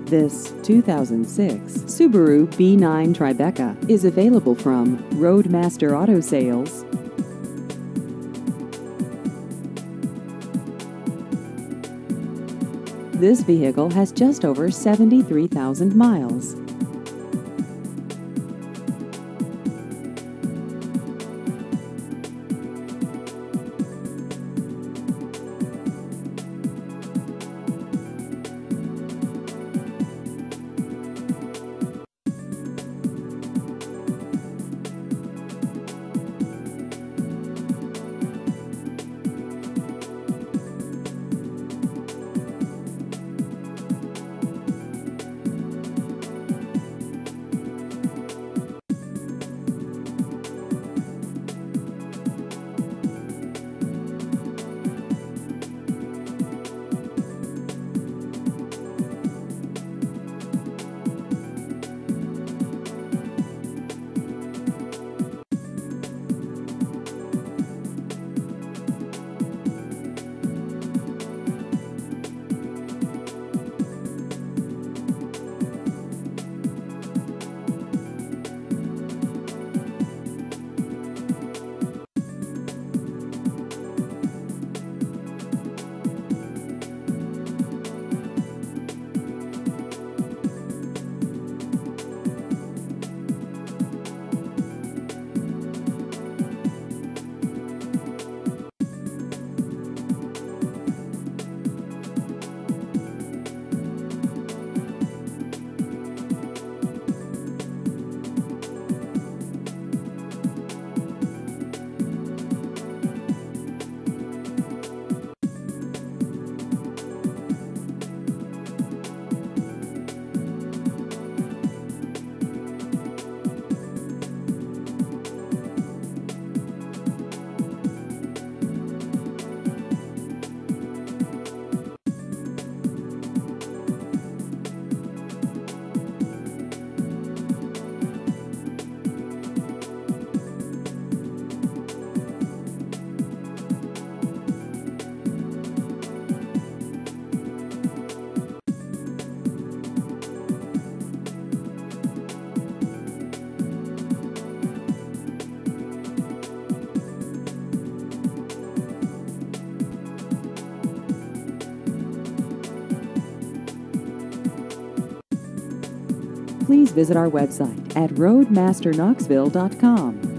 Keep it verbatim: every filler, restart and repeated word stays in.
This two thousand six Subaru B nine Tribeca is available from Roadmaster Auto Sales. This vehicle has just over seventy-three thousand miles. Please visit our website at roadmaster knoxville dot com.